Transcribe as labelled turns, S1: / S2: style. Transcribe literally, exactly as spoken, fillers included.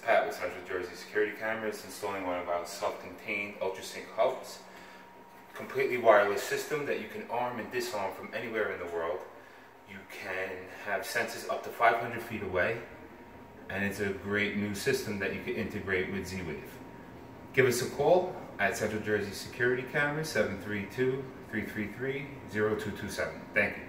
S1: Pat with Central Jersey Security Cameras, installing one of our self-contained Ultrasync hubs. Completely wireless system that you can arm and disarm from anywhere in the world. You can have sensors up to five hundred feet away, and it's a great new system that you can integrate with Z-Wave. Give us a call at Central Jersey Security Cameras, seven three two, three three three, zero two two seven. Thank you.